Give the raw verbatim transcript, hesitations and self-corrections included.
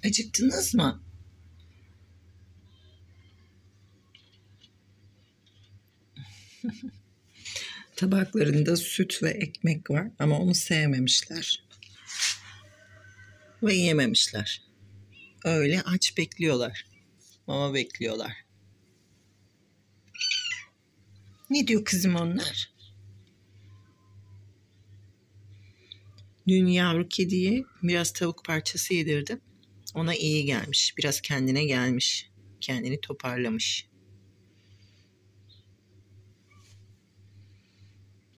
Acıktınız mı? Tabaklarında süt ve ekmek var ama onu sevmemişler ve yememişler. Öyle aç bekliyorlar. Mama bekliyorlar. Ne diyor kızım onlar? Dün yavru kediye biraz tavuk parçası yedirdim. Ona iyi gelmiş. Biraz kendine gelmiş. Kendini toparlamış.